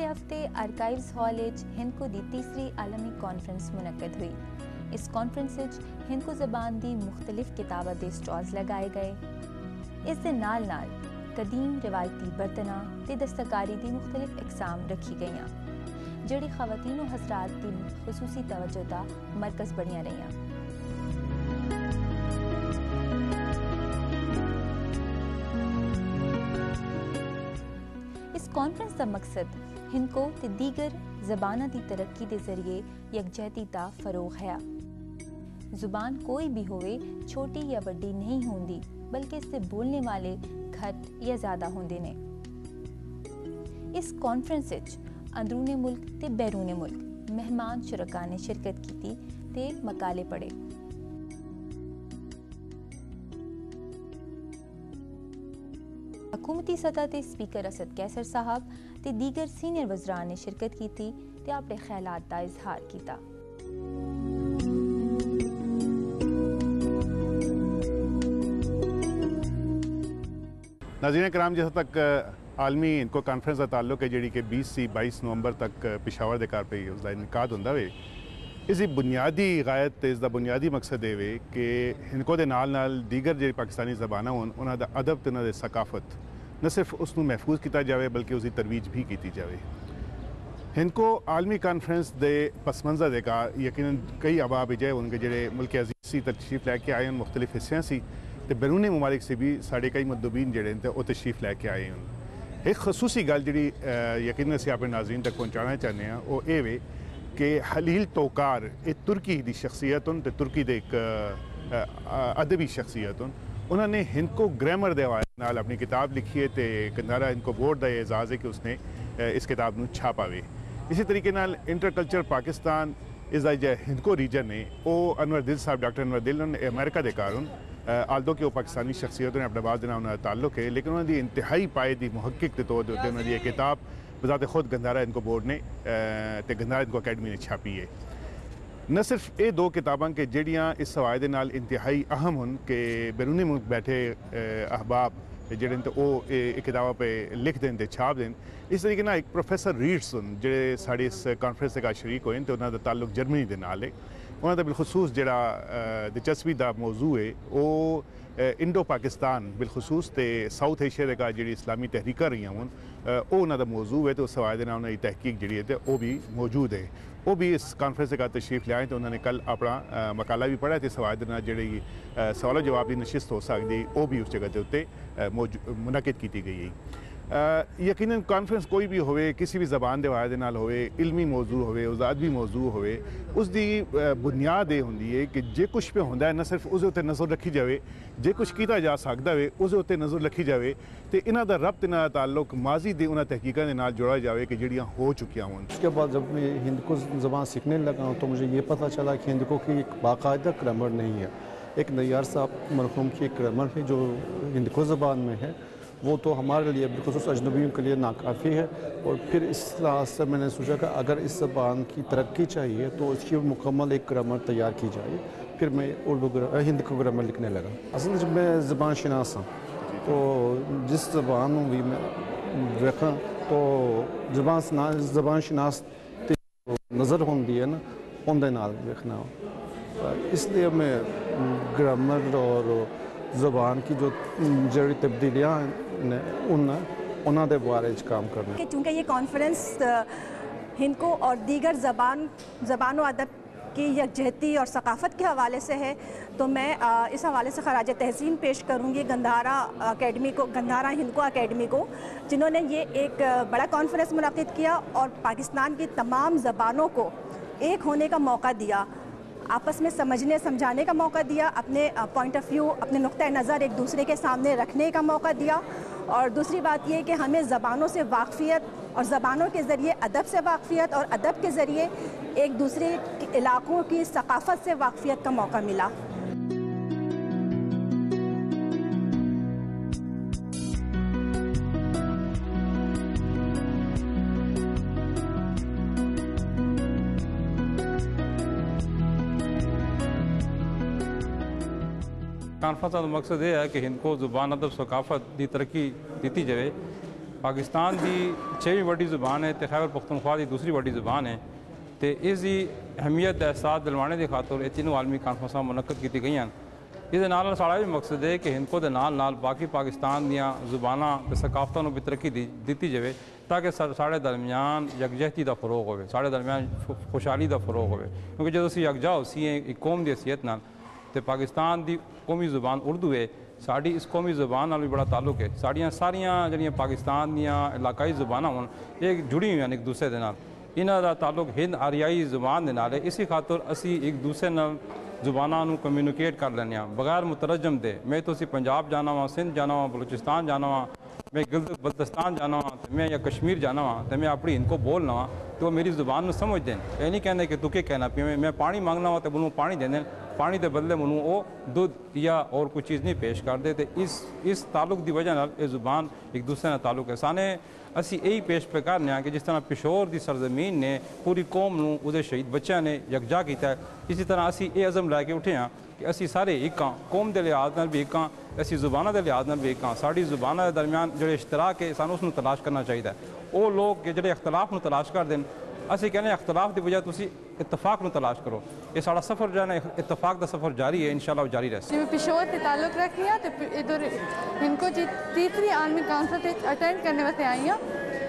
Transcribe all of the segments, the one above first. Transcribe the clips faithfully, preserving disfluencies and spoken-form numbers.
پچھلے ہفتے archives hall Hindko دی تیسری عالمی کانفرنس منعقد ہوئی۔ اس کانفرنس ہندکو زبان دی مختلف کتاباں دے سٹالز لگائے گئے۔ اس دے نال نال قدیم روایتی برتناں تے دستکاری دی مختلف اقسام رکھی گئیاں، جڑی خواتین و حضرات دی خصوصی توجہ دا مرکز بنیاں رہیاں۔ اس کانفرنس دا مقصد ہندکو تے دیگر زباناں دی ترقی دے ذریعے یکجہتی دا فروغ ہے۔ زبان کوئی بھی ہوئے چھوٹی یا بڑی نہیں ہوندی، بلکہ اس سے بولنے والے گھٹ یا زیادہ ہوندے نے۔ اس کانفرنس وچ اندرون ملک تے بیرون ملک مہمان شرکاء نے شرکت کیتی تے مقالے پڑھے۔ حکومتی سطح تے سپیکر اسد کیسر صاحب تے دیگر سینئر وزراء نے شرکت کیتی تے اپنے خیالات دا اظہار کیتا۔ ناظرین کرام، جہاں تک عالمی ہندکو کانفرنس کا تعلق ہے جیڑی کہ بیس سی بائیس نومبر تک پشاور دے کار پہ اس کا انعقاد ہوتا ہے، اس کی بنیادی غایت اس کا بنیادی مقصد یہ کہ ہندکو دے نال نال دیگر جی پاکستانی زباناں ہون انہاں دا ادب تے انہاں دی ثقافت نہ صرف اس نو محفوظ کیتا جاوے بلکہ اس کی ترویج بھی کیتی جاوے۔ ہندکو عالمی کانفرنس دے پس منظر دے کا یقیناً کئی اباب اجے ان کے جڑے ملک عزیز سی تشریف لے کے آئے ہیں مختلف حصوں سی تے بیرون ممالک سے بھی ساڑھے کئی مندوبین جڑے ہیں وہ تشریف لے کے آئے ہیں۔ ایک خصوصی گل جڑی یقیناً اسی اپنے ناظرین تک پہنچانا چاہتے ہیں وہ یہ وے کہ خلیل توکار ایک ترکی دی شخصیت تے ترکی دے ایک ادبی شخصیت انہوں نے ہندکو گرامر دے حوالے نال اپنی کتاب لکھی ہے تے گندھارا ہندکو بورڈ دا اعزاز ہے کہ اس نے اس کتاب نو چھاپا وے۔ اسی طریقے نال انٹر کلچر پاکستان اس دا جو ہندکو ریجن ہے وہ انور دل صاحب ڈاکٹر انور دل امریکہ دے کارن آلدو کہ وہ پاکستانی شخصیتوں نے اپنے بعد انہوں نے تعلق ہے، لیکن انہوں نے انتہائی پائے دی محقق کے طور پر انہوں نے یہ کتاب بذات خود گندھارا ہندکو بورڈ نے تے گندھارا ہندکو اکیڈمی نے چھاپی ہے۔ نہ صرف یہ دو کتاباں کے جڑیاں اس حوالے نال انتہائی اہم ہن کہ بیرونی ملک بیٹھے احباب جڑے وہ کتابوں پہ لکھ دیں تے چھاپ دیں۔ اس طریقے نال ایک پروفیسر ریڈس ہن جڑے ساڑی اس کانفرنس کا شریک ہوئے تے انہوں دا تعلق جرمنی دے نال ہے۔ انہوں دا بالخصوص جڑا دلچسپی دا موضوع ہے وہ انڈو پاکستان بالخصوص تے ساؤتھ ایشیا کا جڑی اسلامی تحریکاں رہی ہیں وہ انہوں دا موضوع ہے تو اس حوالے نال انہوں کی تحقیق جڑی ہے وہ بھی موجود ہے۔ وہ بھی اس کانفرنس کا تشریف لے آئے تو انہوں نے کل اپنا مقالہ بھی پڑھا تو اس حوالے نال جڑی سوال و جواب کی نشست ہو سکتی وہ بھی اس جگہ کے اتنے منعقد کی گئی ہے۔ یقیناً کانفرنس کوئی بھی ہوئے کسی بھی زبان دے حوالے نال ہوئے علمی موضوع ہوئے اس ادبی موضوع ہوئے اس دی بنیاد یہ ہوندی ہے کہ جے کچھ پہ ہوندا ہے نہ صرف اس اتنے نظر رکھی جاوے، جے کچھ کیتا جا سکتا ہے اس اتنے نظر رکھی جاوے تے انہاں دا ربط انہاں دا تعلق ماضی دے انہاں تحقیقات دے نال جوڑا جاوے کہ جڑیاں ہو چکیاں ہوں۔ اس کے بعد جب میں ہندکو زبان سیکھنے لگا تو مجھے یہ پتہ چلا کہ ہندکو کی ایک باقاعدہ گرامر نہیں ہے۔ ایک نیار صاحب مرحوم کی ایک گرامر ہے جو ہندکو زبان میں ہے، وہ تو ہمارے لیے بالخصوص اجنبیوں کے لیے ناکافی ہے، اور پھر اس لحاظ سے میں نے سوچا کہ اگر اس زبان کی ترقی چاہیے تو اس کی مکمل ایک گرامر تیار کی جائے۔ پھر میں اردو ہندکو گرامر لکھنے لگا۔ اصل جب میں زبان شناس ہوں تو جس زبان بھی میں دیکھا تو زبان زبان شناس نظر ہوندی ہے نا اندے نال دیکھنا، اس لیے میں گرامر اور زبان کی جو جڑی تبدیلیاں ہیں انہوں دے بارے کام کرنا۔ چونکہ یہ کانفرنس ہندکو اور دیگر زبان زبان و ادب کی یکجہتی اور ثقافت کے حوالے سے ہے، تو میں اس حوالے سے خراج تحسین پیش کروں گی گندھارا اکیڈمی کو، گندھارا ہندکو اکیڈمی کو، جنہوں نے یہ ایک بڑا کانفرنس منعقد کیا اور پاکستان کی تمام زبانوں کو ایک ہونے کا موقع دیا، آپس میں سمجھنے سمجھانے کا موقع دیا، اپنے پوائنٹ آف ویو اپنے نقطۂ نظر ایک دوسرے کے سامنے رکھنے کا موقع دیا، اور دوسری بات یہ کہ ہمیں زبانوں سے واقفیت اور زبانوں کے ذریعے ادب سے واقفیت اور ادب کے ذریعے ایک دوسرے علاقوں کی ثقافت سے واقفیت کا موقع ملا۔ کانفرنس کا مقصد یہ ہے کہ ہندکو زبان ادب ثقافت دی ترقی دیتی جائے پاکستان دی چھویں وڈی زبان ہے تے خیبر پختونخوا دی دوسری وڈی زبان ہے تے اس دی اہمیت دا احساس دلوانے دی خاطر یہ تینوں عالمی کانفرنساں منعقد کی گئی ہیں۔ اس نال سارا بھی مقصد ہے کہ ہندکو دے نال نال باقی پاکستان دیاں زباناں تے ثقافتاں نوں بھی ترقی دتی جاوے تاکہ سارے درمیان یکجہتی دا فروغ ہوئے، سارے درمیان خوشحالی دا فروغ ہوئے، کیونکہ جدوں اسی یکجا ہو سی ایک قوم دی حیثیت نال تے پاکستان دی قومی زبان اردو ہے، ساڑی اس قومی زبان نال بھی بڑا تعلق ہے، ساڑیاں ساریاں جڑیاں پاکستان دیاں علاقائی زباناں ہون ایک جڑی ہوئی ہیں ایک دوسرے دے نال، انہاں دا تعلق ہند آریائی زبان دے نال ہے، اسی خاطر اسی ایک دوسرے نال زباناں نوں کمیونیکیٹ کر لینے ہیں بغیر مترجم دے۔ میں تو اسی پنجاب جانا ہاں، سندھ جانا ہاں، بلوچستان جانا ہاں، میں گلگت بلتستان جانا ہاں، میں یا کشمیر جانا ہاں تو میں اپنی ہندکو بولنا ہاں تو وہ میری زبان نوں سمجھ دیں، یہ نہیں کہنا کہ تو کیا کہنا پی میں پانی مانگنا ہوا تو منوں پانی دے دیں، پانی دے بدلے منوں وہ دودھ یا اور کوئی چیز نہیں پیش کر دے، تو اس اس تعلق دی وجہ نال یہ زبان ایک دوسرے نال تعلق ہے۔ سانے اسی یہی پیش پہ کرنے ہیں کہ جس طرح پشور دی سرزمین نے پوری قوم نوں اودے شہید بچیاں نے یکجا کیتا ہے، اسی طرح اسی یہ عزم لے کے اٹھے ہیں کہ اسی سارے ایک ہاں، قوم دے لحاظ نال بھی ایک ہاں، اسی زباناں دے لحاظ نال بھی ایک ہاں، ساری زباناں دے درمیان جڑے اشتراک ہے سانوں اس نوں تلاش کرنا چاہیے۔ وہ لوگ کہ جڑے اختلاف نوں تلاش کر دیں، اسی کہنے ہیں اختلاف دی وجہ تسی اتفاق نوں تلاش کرو، یہ سارا سفر جو ہے نا اتفاق دا سفر جاری ہے، انشاءاللہ جاری رہے۔ میں پشور سے تعلق رکھنی ہوں تو ادھر ہندکو جی تیسری عالمی کانفرنس اٹینڈ کرنے واسطے آئی ہوں،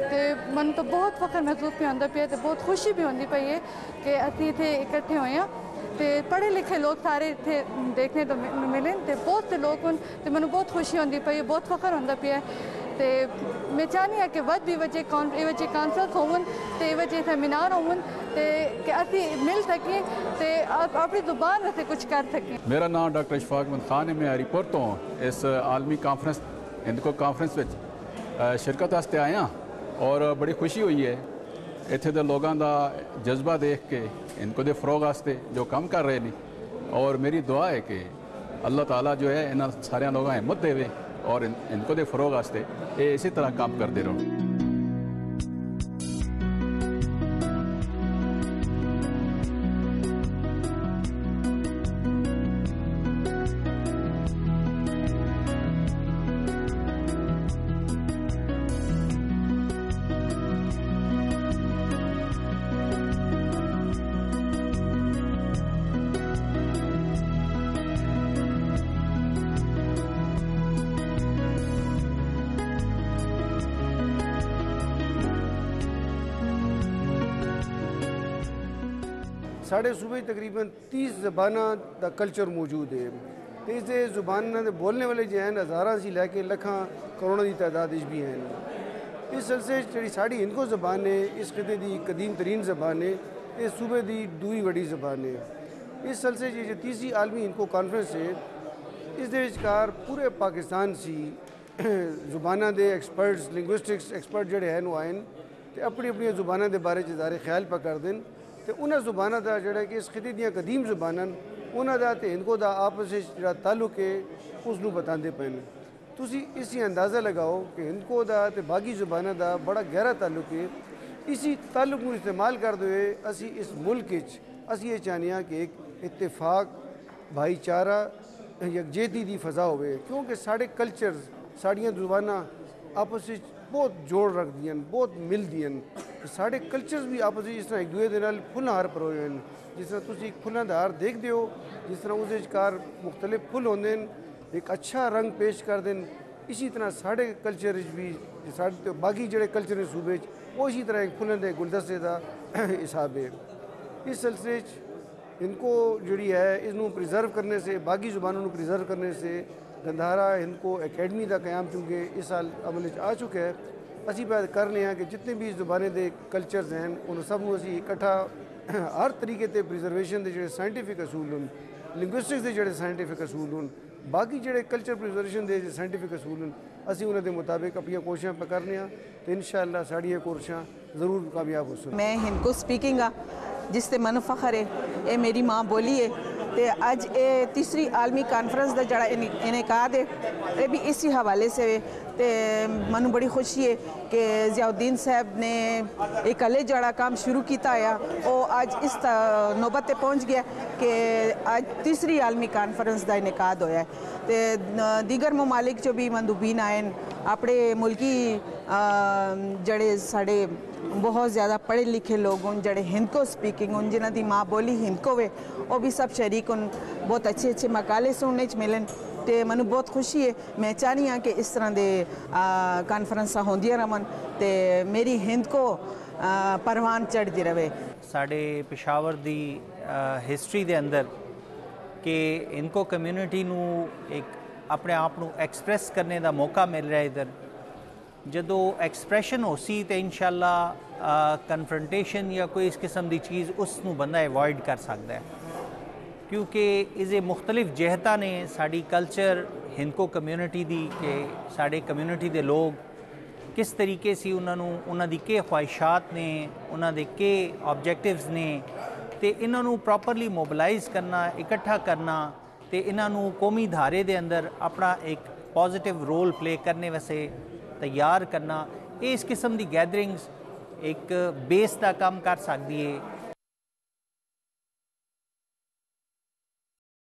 تو من تو بہت فخر محسوس بھی ہوتا پیا، تو بہت خوشی بھی ہوتی پئی ہے کہ اسی اتنے اکٹھے ہوئے ہیں، تو پڑھے لکھے لوگ سارے اتنے دیکھنے تو ملے، تو بہت سے لوگ ہوں تو مجھے بہت خوشی ہوتی پئی ہے، بہت فخر ہوتا پیا ہے۔ تو میں چاہنی ہوں کہ ود بھی وجہ یہ وجہ کانفرنس ہون تو یہ وجہ سیمینار ہون کہ اسی مل سکیں تو اپنی زبان سے کچھ کر سکیں۔ میرا نام ڈاکٹر اشفاق احمد خان ہے، میں ہری پور تو اس عالمی کانفرنس ہندکو کانفرنس وچ شرکت واسطے آیا اور بڑی خوشی ہوئی ہے اتنے دے لوگوں دا جذبہ دیکھ کے ہندکو دے فروغ واسطے جو کام کر رہے ہیں، اور میری دعا ہے کہ اللہ تعالیٰ جو ہے انہاں سارے لوگوں ہمت دے اور ہندکو دے فروغ واسطے یہ اسی طرح کام کرتے رہو۔ ساڑھے صوبے تقریباً تیس زبانہ دا کلچر موجود ہے، اس زبان دے بولنے والے جو ہیں ہزاراں سی لے کے لکھاں کروڑوں دی تعداد بھی ہیں۔ اس سلسلے جڑی ساڑی ہندکو زبان ہے اس خطے دی قدیم ترین زبان ہے، اس صوبے دی دوئی وڈی زبان ہے۔ اس سلسلے جو تیسری عالمی ہندکو کانفرنس ہے اس دے وچکار پورے پاکستان سی زباناں دے ایکسپرٹس لنگوسٹکس ایکسپرٹ جڑے ہیں وہ آئیں تے اپنی اپنی زباناں دے بارے اظہار خیال پہ کر دیں، تے انہاں زباناں دا جڑا کہ اس خطے دیاں قدیم زباناں انہاں دا تے ہندکو دا آپس جڑا تعلق ہے اس نوں بتاندے پئے نے۔ تسی اسی اندازہ لگاؤ کہ ہندکو دا تے باقی زباناں دا بڑا گہرا تعلق ہے، اسی تعلق نوں استعمال کردے ہوئے اسی اس ملک وچ اسی یہ چاہنے ہاں کہ ایک اتفاق بھائی چارہ یکجہتی دی فضا ہوئے، کیونکہ ساڑے کلچرز ساڑیاں زباناں آپس وچ بہت جوڑ رکھ دیاں بہت مل دیاں، ساڑے کلچرز بھی آپس وچ اس طرح ایک دوسرے دے نال پھل ہار پروئے ہیں، جس طرح تسی ایک پھلاں دا ہار دیکھ دیو جس طرح اس وچکار مختلف پھل ہوندے ہیں ایک اچھا رنگ پیش کر دیں، اسی طرح ساڑے کلچر بھی ساڑے باقی جڑے کلچر صوبے وہ اسی طرح ایک پھلن دے گلدستے دا حساب ہے۔ اس سلسلے ان کو جڑی ہے اس نو پریزرو کرنے سے باقی زبانوں نو پریزرو کرنے سے گندھارا ہندکو اکیڈمی دا قیام چونکہ اس سال عمل آ چکا ہے، اسی بات کرنے ہیں کہ جتنے بھی زبانیں دے کلچرز ہیں ان سب نو اسی اکٹھا ہر طریقے تے پریزرویشن دے جڑے سائنٹیفک اصول ہیں لنگوسٹکس دے جڑے سائنٹیفک اصول ہیں باقی جڑے کلچر پریزرویشن دے سائنٹیفک اصول ہیں اسی انہوں دے مطابق اپنی کوششاں پہ کرنے ہیں تو انشاءاللہ ساڑی یہ کوششاں ضرور کامیاب ہو سکیں۔ میں ہندکو سپیکنگ آ جس سے من فخر ہے، اے میری ماں بولی ہے तो अज ये तीसरी आलमी कानफ्रेंस का जड़ा इनेकाद है ये भी इसी हवाले से तो मैनू बड़ी खुशी है कि ज़ियाउद्दीन साहब ने एक अले जड़ा काम शुरू किया है वो अज इस नौबत पर पहुँच गया कि अज तीसरी आलमी कानफ्रेंस का इनेकाद होया है। तो दीगर ममालिक जो भी मंदूबीन आए अपने मुल्की जड़े साढ़े बहुत ज़्यादा पढ़े लिखे लोग हों जड़े हिंदको स्पीकिंग हों जिन्हों की माँ बोली हिंदको वे वो भी सब शरीक हों बहुत अच्छे अच्छे मकाले सुनने मिलन तो मैनू बहुत खुशी है। मैं चाहनी हाँ कि इस तरह के कानफ्रेंसा होंदियां रहन तो मेरी हिंदको परवान चढ़ती रहे। साढ़े पेशावर की हिस्टरी के अंदर कि हिंदको कम्यूनिटी नू एक अपने आप नू एक्सप्रैस करने का मौका मिल रहा है। इधर जदों एक्सप्रैशन हो सी तो इंशाल्लाह कन्फ्रंटेशन या कोई इस किस्म की चीज़ उसनू बंदा अवॉइड कर सकता है क्योंकि इसे मुख्तलिफ जहता ने साड़ी कल्चर हिंदको कम्यूनिटी दी कि साढ़े कम्यूनिटी के लोग किस तरीके से उन्होंने उन्होंने के ख्वाहिशात ने उन्होंने के ऑब्जेक्टिव्स ने तो इन्हों प्रॉपरली मोबलाइज करना इकट्ठा करना तो इन्हों कौमी धारे के अंदर अपना एक पॉजिटिव रोल प्ले करने वास्ते तैयार करना ये इस किस्म की गैदरिंग्स एक बेस का काम कर सकती है